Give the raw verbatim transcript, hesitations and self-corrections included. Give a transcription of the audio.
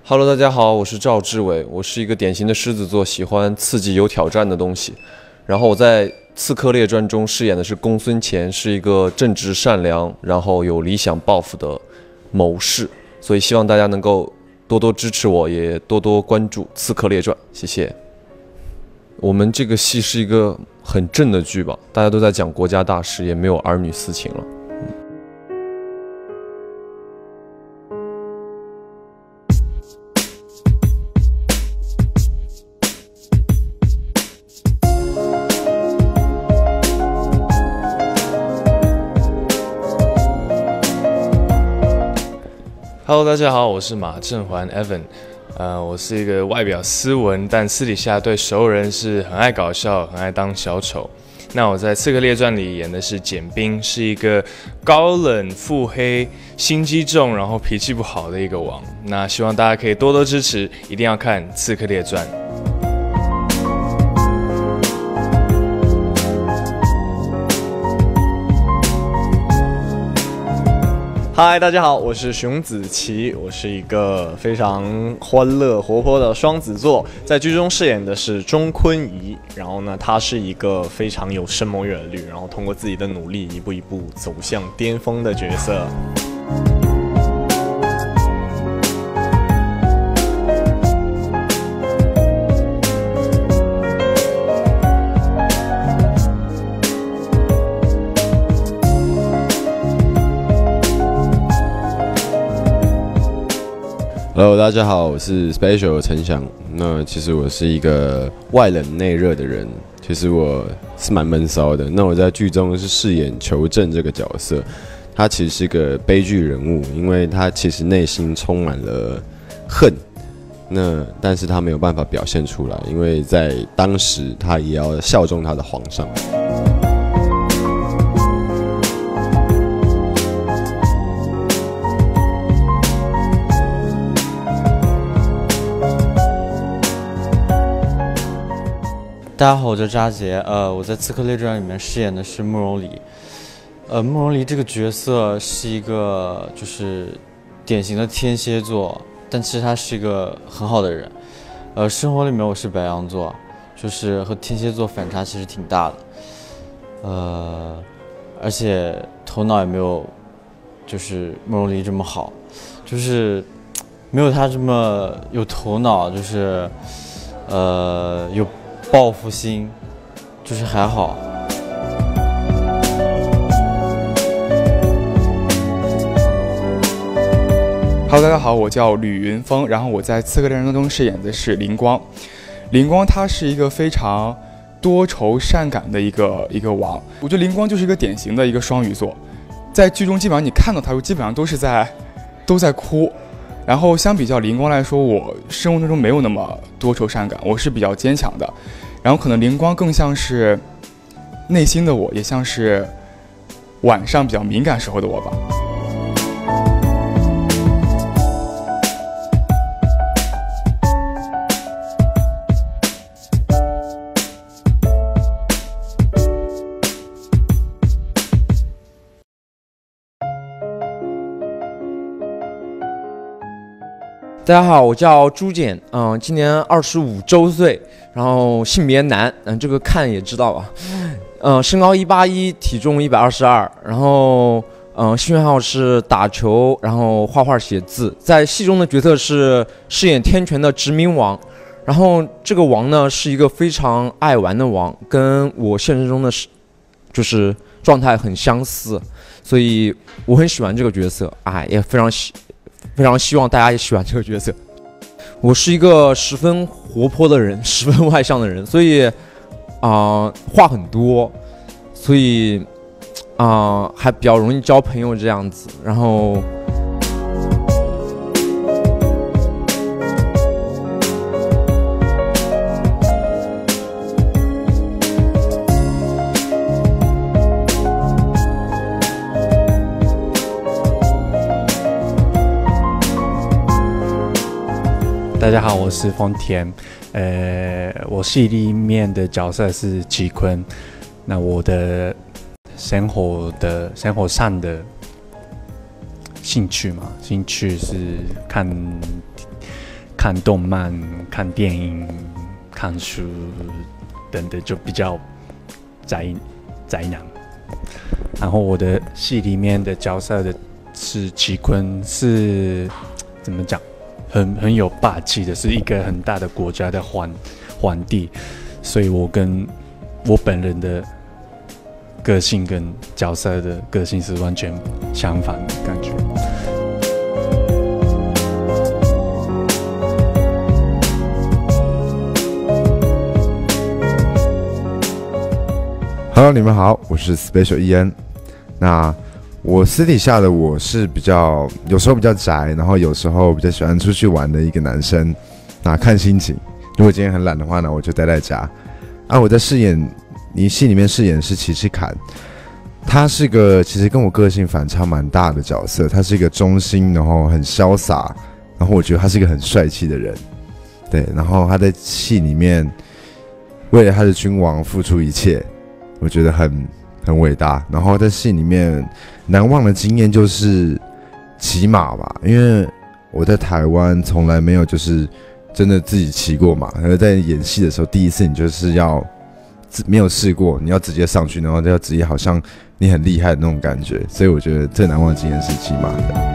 Hello， 大家好，我是赵志伟，我是一个典型的狮子座，喜欢刺激、有挑战的东西。然后我在《刺客列传》中饰演的是公孙乾，是一个正直善良，然后有理想抱负的谋士。所以希望大家能够多多支持我，也多多关注《刺客列传》，谢谢。我们这个戏是一个很正的剧吧，大家都在讲国家大事，也没有儿女私情了。 Hello， 大家好，我是马正环 Evan， 呃，我是一个外表斯文，但私底下对熟人是很爱搞笑、很爱当小丑。那我在《刺客列传》里演的是简冰，是一个高冷、腹黑、心机重，然后脾气不好的一个王。那希望大家可以多多支持，一定要看《刺客列传》。 嗨，大家好，我是熊子琪，我是一个非常欢乐活泼的双子座，在剧中饰演的是钟坤仪。然后呢，他是一个非常有深谋远虑，然后通过自己的努力，一步一步走向巅峰的角色。 Hello， 大家好，我是 Special 陈翔。那其实我是一个外冷内热的人，其实我是蛮闷骚的。那我在剧中是饰演裘正这个角色，他其实是个悲剧人物，因为他其实内心充满了恨，那但是他没有办法表现出来，因为在当时他也要效忠他的皇上。 大家好，我叫扎杰，呃，我在《刺客列传》里面饰演的是慕容离。呃，慕容离这个角色是一个就是典型的天蝎座，但其实他是一个很好的人。呃，生活里面我是白羊座，就是和天蝎座反差其实挺大的。呃，而且头脑也没有就是慕容离这么好，就是没有他这么有头脑，就是呃有报复心，就是还好。 Hello， 大家好，我叫吕云峰，然后我在《刺客列传》中饰演的是灵光。灵光他是一个非常多愁善感的一个一个王，我觉得灵光就是一个典型的一个双鱼座，在剧中基本上你看到他，基本上都是在都在哭。然后相比较灵光来说，我生活中没有那么多愁善感，我是比较坚强的。然后可能灵光更像是内心的我，也像是晚上比较敏感时候的我吧。 大家好，我叫朱简，嗯、呃，今年二十五周岁，然后性别男，嗯、呃，这个看也知道吧，呃，身高一八一，体重一百二十二，然后，嗯、呃，兴趣爱好是打球，然后画画写字，在戏中的角色是饰演天权的殖民王，然后这个王呢是一个非常爱玩的王，跟我现实中的是就是状态很相似，所以我很喜欢这个角色，哎，也非常喜。非常希望大家也喜欢这个角色。我是一个十分活泼的人，十分外向的人，所以啊、呃、话很多，所以啊、呃、还比较容易交朋友这样子。然后大家好，我是丰田，呃，我戏里面的角色是齐坤。那我的生活的生活上的兴趣嘛，兴趣是看看动漫、看电影、看书等等，就比较宅宅男。然后我的戏里面的角色的是齐坤，是怎么讲？很很有霸气的，是一个很大的国家的皇皇帝，所以我跟我本人的个性跟角色的个性是完全相反的感觉。 Hello， 你们好，我是 Special E N。那我私底下的我是比较，有时候比较宅，然后有时候比较喜欢出去玩的一个男生。那看心情，如果今天很懒的话呢，我就待在家。啊，我在饰演，你戏里面饰演的是骑士坎，他是个其实跟我个性反差蛮大的角色。他是一个忠心，然后很潇洒，然后我觉得他是一个很帅气的人。对，然后他在戏里面为了他的君王付出一切，我觉得很很伟大。然后在戏里面难忘的经验就是骑马吧，因为我在台湾从来没有就是真的自己骑过马，而在演戏的时候第一次你就是要没有试过，你要直接上去，然后要直接好像你很厉害的那种感觉，所以我觉得最难忘的经验是骑马的。